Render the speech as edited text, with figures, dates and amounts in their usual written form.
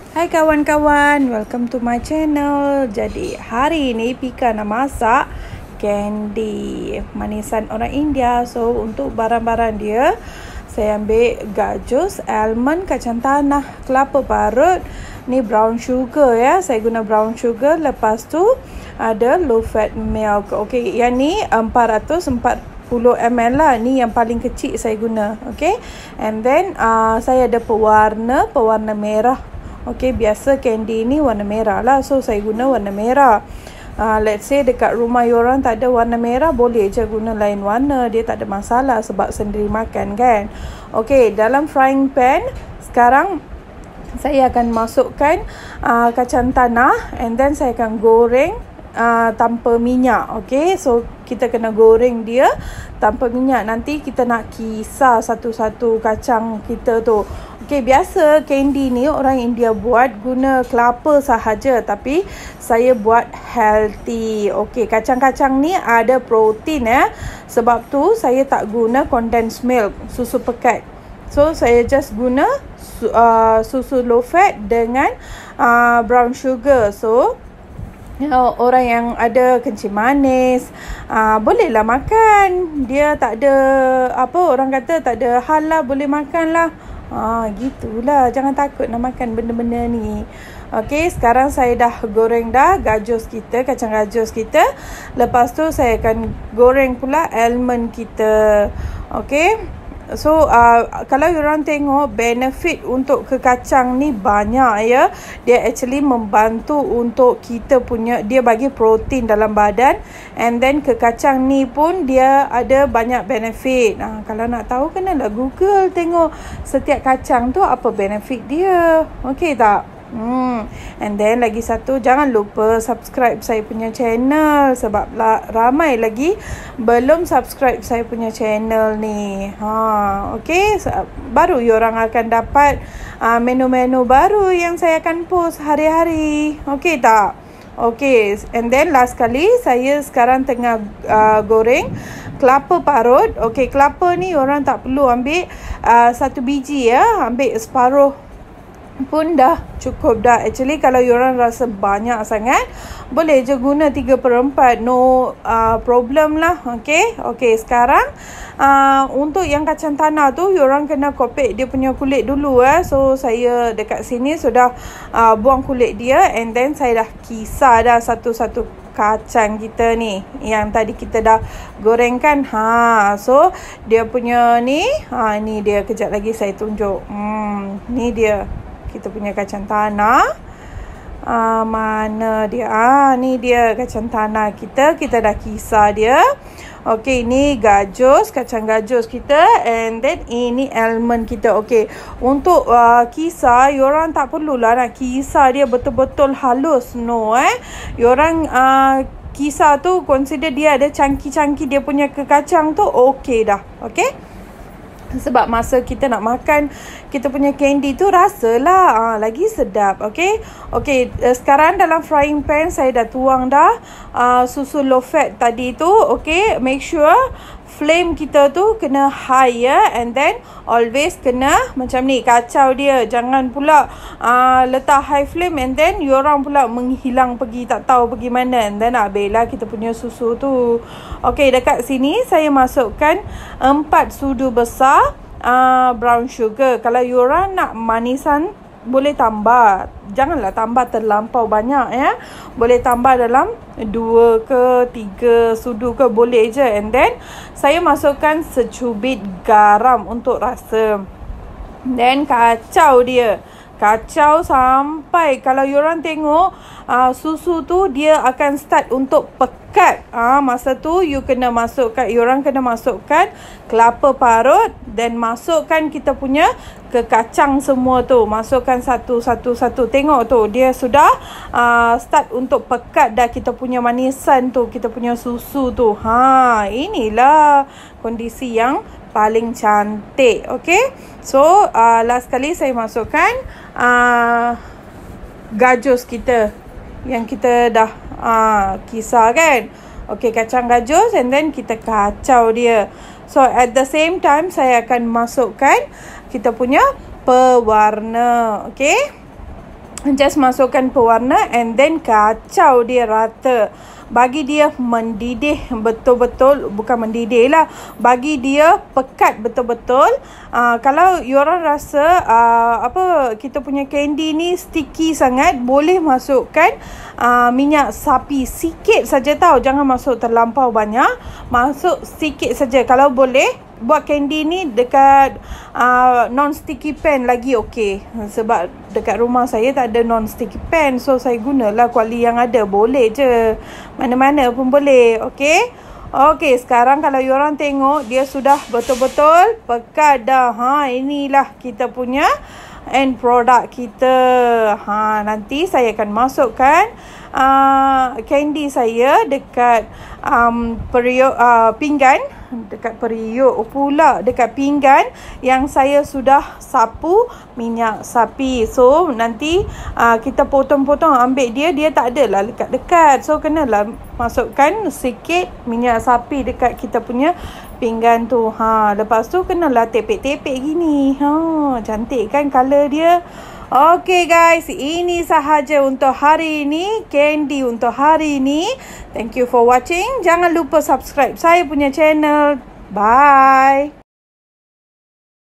Hai kawan-kawan, welcome to my channel. Jadi hari ini Pika nak masak candy manisan orang India. So untuk barang-barang dia, saya ambil gajus, almond, kacang tanah, kelapa parut, ni brown sugar ya. Saya guna brown sugar. Lepas tu ada low fat milk. Okey, yang ni 440 ml lah. Ni yang paling kecil saya guna. Okey. And then saya ada pewarna merah. Okey, biasa candy ni warna merah lah. So saya guna warna merah. Let's say dekat rumah yorang tak ada warna merah, boleh je guna lain warna. Dia tak ada masalah sebab sendiri makan kan. Okey, dalam frying pan sekarang saya akan masukkan kacang tanah, and then saya akan goreng tanpa minyak. Okey, so kita kena goreng dia tanpa minyak. Nanti kita nak kisar satu-satu kacang kita tu. Okey, biasa candy ni orang India buat guna kelapa sahaja, tapi saya buat healthy. Okey, kacang-kacang ni ada protein ya. Sebab tu saya tak guna condensed milk, susu pekat. So saya just guna susu low fat dengan brown sugar. So orang yang ada kencing manis bolehlah makan. Dia tak ada orang kata tak ada hal lah, boleh makan lah. Gitulah, jangan takut nak makan benda-benda ni. Okey, sekarang saya dah goreng dah gajus kita, kacang gajus kita. Lepas tu saya akan goreng pula almond kita. Okey. So kalau korang tengok benefit untuk ke kacang ni banyak ya. Dia actually membantu untuk kita punya, dia bagi protein dalam badan. And then ke kacang ni pun dia ada banyak benefit. Kalau nak tahu kenalah Google, tengok setiap kacang tu apa benefit dia. Okey tak? And then lagi satu, jangan lupa subscribe saya punya channel, sebab ramai lagi belum subscribe saya punya channel ni. Okey, baru orang akan dapat menu-menu baru yang saya akan post hari-hari. Okey tak? Okey, and then last kali saya sekarang tengah goreng kelapa parut. Okey, kelapa ni orang tak perlu ambil satu biji ya, ambil separuh pun dah cukup dah. Actually kalau yorang rasa banyak sangat, boleh je guna 3/4. No problem lah. Okey, sekarang untuk yang kacang tanah tu, yorang kena kopek dia punya kulit dulu. So saya dekat sini sudah buang kulit dia, and then saya dah kisar dah satu-satu kacang kita ni yang tadi kita dah gorengkan. So dia punya ni, ni dia, kejap lagi saya tunjuk. Ni dia kita punya kacang tanah. Mana dia? Ni dia kacang tanah kita. Kita dah kisar dia. Okey, ni gajus, kacang gajus kita. And then ini almond kita. Okey, untuk kisar, yorang tak perlulah nak kisar dia betul-betul halus. No yorang kisar tu consider dia ada cangki-cangki dia punya ke kacang tu, okey dah. Okey, sebab masa kita nak makan kita punya candy tu, rasalah lagi sedap. Okey, sekarang dalam frying pan saya dah tuang dah susu low fat tadi tu. Okey, make sure flame kita tu kena high ya, and then always kena macam ni, kacau dia. Jangan pula letak high flame and then yorang pula menghilang pergi, tak tahu pergi mana, and then habislah kita punya susu tu. Okey, dekat sini saya masukkan 4 sudu besar brown sugar. Kalau yorang nak manisan, boleh tambah. Janganlah tambah terlampau banyak ya. Boleh tambah dalam 2 ke 3 sudu ke, boleh je. And then saya masukkan secubit garam untuk rasa. Then kacau dia. Kacau sampai kalau yorang tengok susu tu dia akan start untuk pekat. Masa tu yorang kena masukkan kelapa parut, dan masukkan kita punya ke kacang semua tu. Masukkan satu-satu. Tengok tu, dia sudah start untuk pekat dah kita punya manisan tu, kita punya susu tu. Inilah kondisi yang paling cantik. Okey, so last kali saya masukkan gajus kita yang kita dah kisar kan. Okey, kacang gajus, and then kita kacau dia. So at the same time saya akan masukkan kita punya pewarna. Okey, just masukkan pewarna and then kacau dia rata. Bagi dia mendidih betul-betul, bukan mendidih lah, bagi dia pekat betul-betul. Kalau you orang rasa kita punya candy ni sticky sangat, boleh masukkan minyak sapi sikit saja tau. Jangan masuk terlampau banyak, masuk sikit saja. Kalau boleh buat candy ni dekat non-sticky pan lagi okey. Sebab dekat rumah saya tak ada non-sticky pan, so saya gunalah kuali yang ada. Boleh je, mana-mana pun boleh. Okey. Okey, sekarang kalau you orang tengok, dia sudah betul-betul pekat dah. Inilah kita punya end product kita. Nanti saya akan masukkan candy saya dekat pinggan. Dekat periuk pula, dekat pinggan yang saya sudah sapu minyak sapi. So nanti kita potong-potong, ambil dia tak adalah dekat-dekat. So kenalah masukkan sikit minyak sapi dekat kita punya pinggan tu. Lepas tu kenalah tepek-tepek gini. Cantik kan color dia. Okay guys, ini sahaja untuk hari ini, candy untuk hari ini. Thank you for watching. Jangan lupa subscribe saya punya channel. Bye.